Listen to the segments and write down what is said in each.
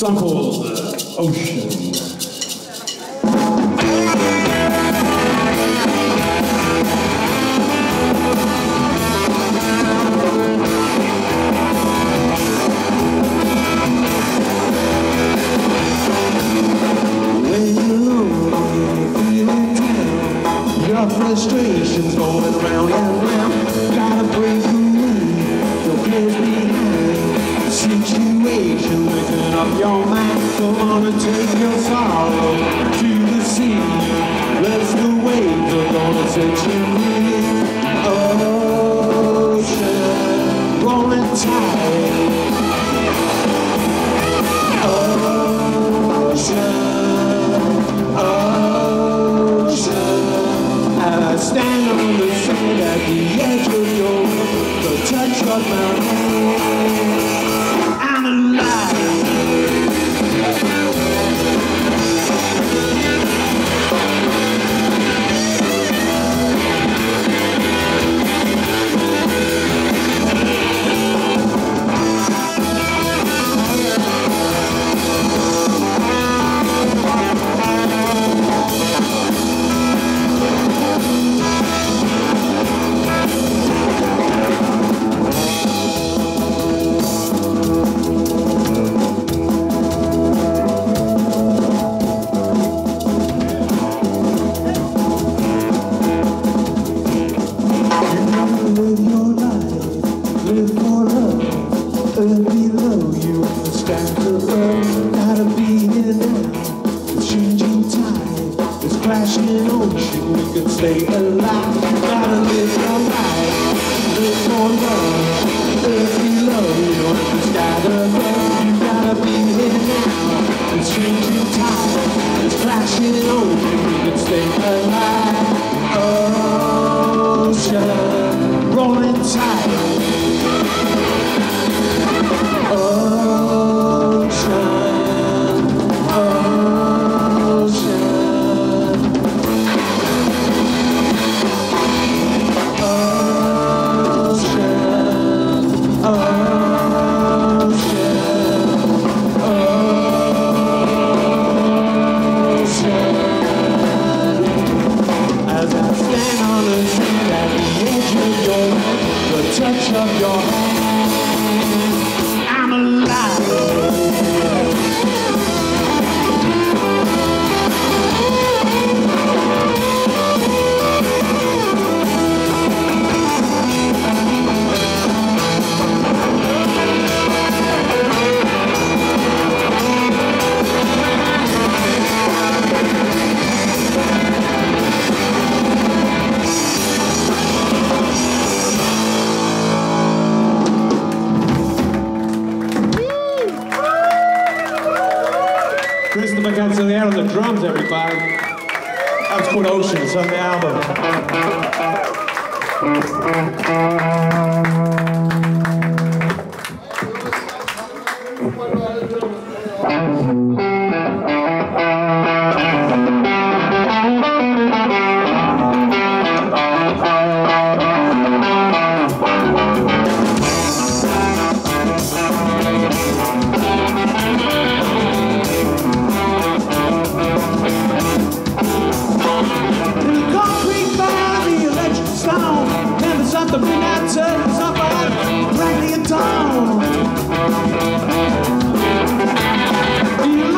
song called Ocean. Frustrations going round and round. Gotta break away, your cares behind. Situation making up your mind. Don't wanna take your sorrow to the sea. Bless the waves are gonna set you free. Ocean, rolling tide. Stand on the sand at the edge of your world, the touch of my hand. I'm alive. Stay alive, gotta live your life, live for love, if you love, you know it's gotta go, you gotta be here now, it's changing time, it's crashing on you, you can stay alive, ocean, rolling tide, ocean, ocean. Touch of your hand, I'm alive. On the drums, everybody. That was called Ocean. It's on the album. The midnight turns up brightly at dawn.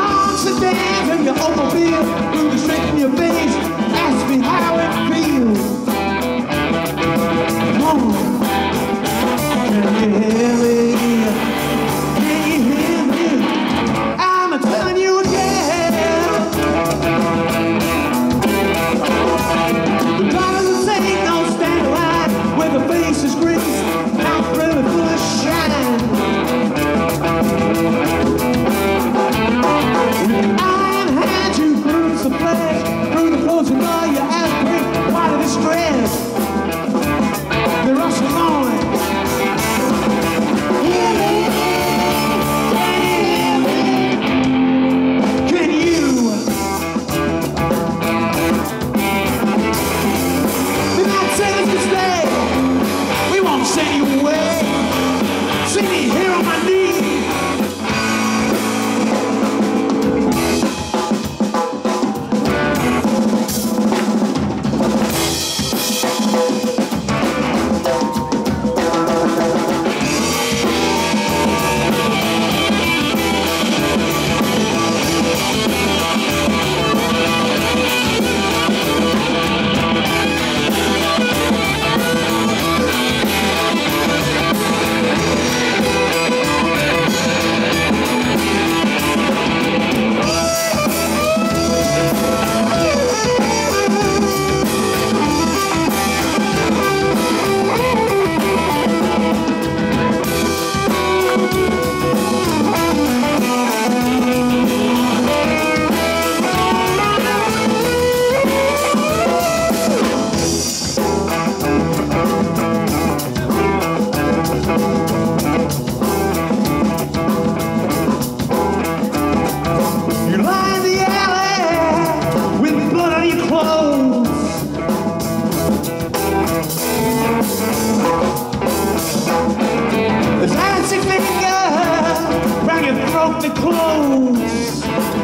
comfy clothes.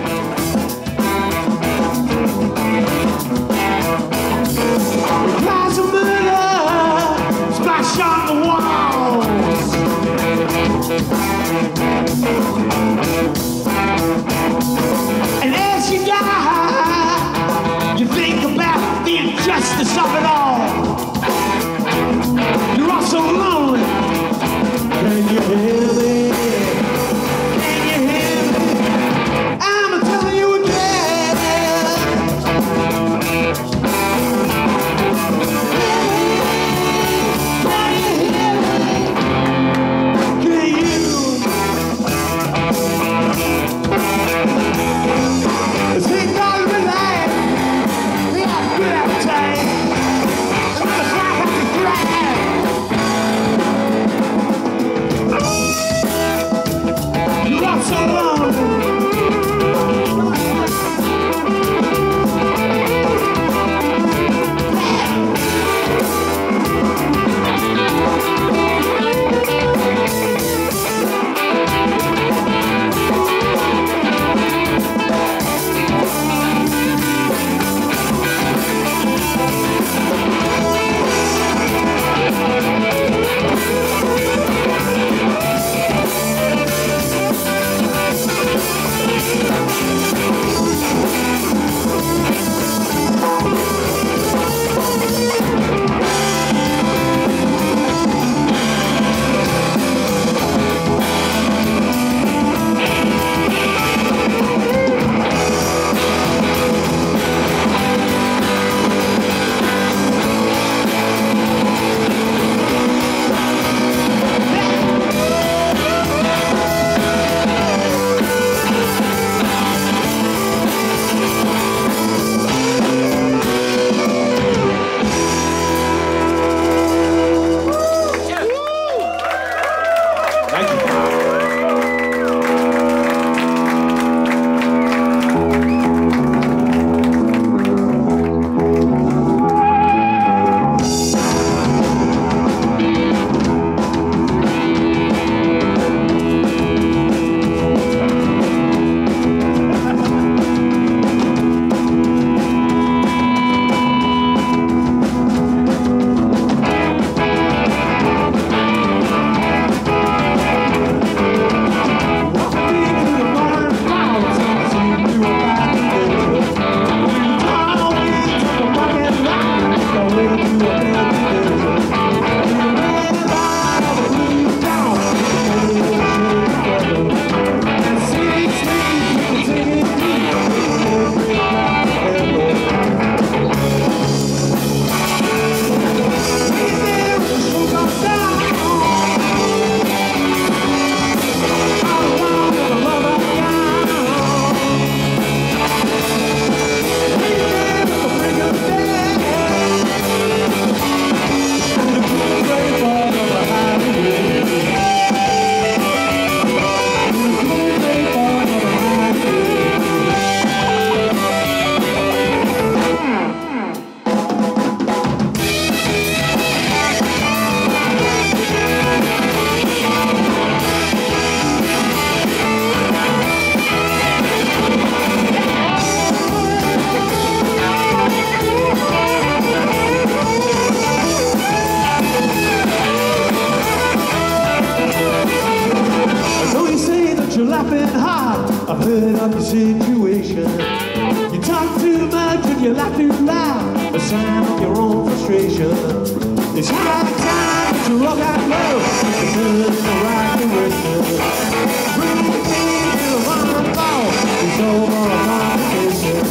Cries of murder splash on the walls. And as you die, you think about the injustice of it all. You're all so lonely. Can you hear me? Can you hear me? I'm telling you again. Can you hear me? Can you? Think all the life. We have good appetite. Another fly has to grab. You're all so lonely. I've heard of your situation. You talk too much and you laugh too loud, a sign of your own frustration. It's high time to rock out low and turn in the right direction. Bring the pain to the one fall. It's over a complication.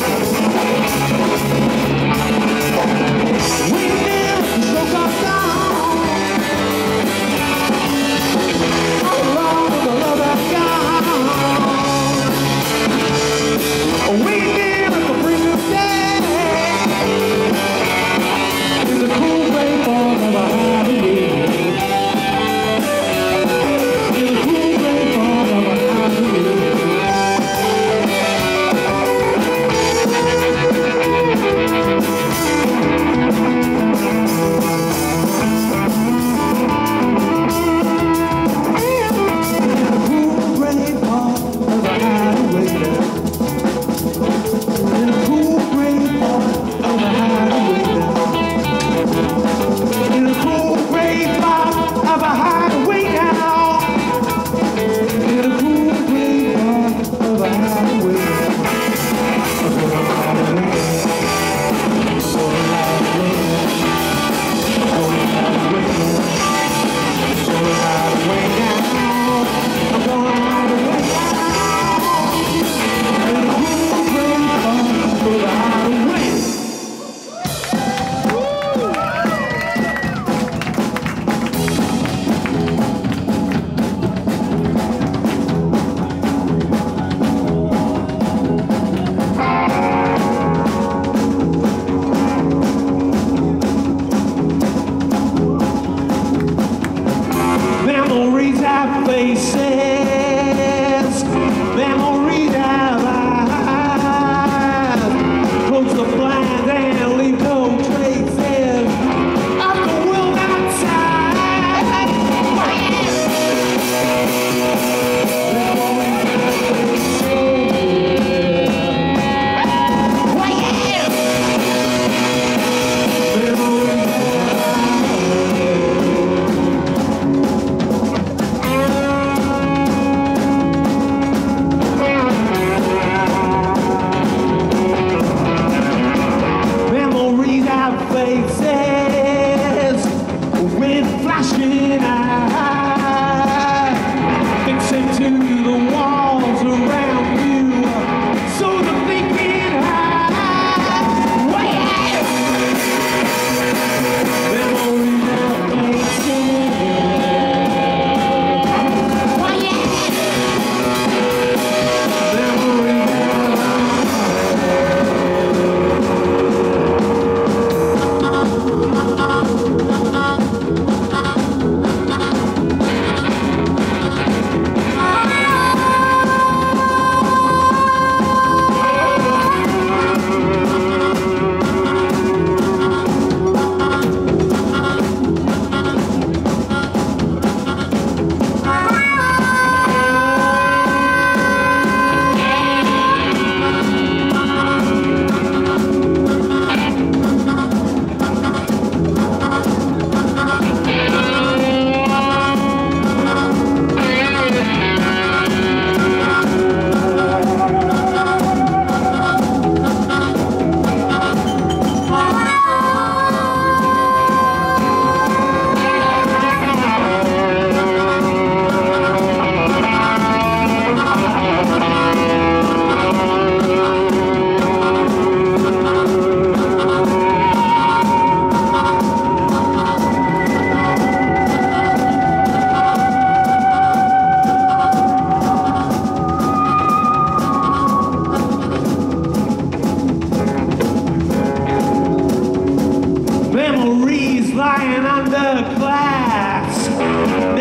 We never stroke us down. Along with the love that's gone. We live at the brink of death. In the cool rainfall of a highway. In the cool rainfall of flying underclass.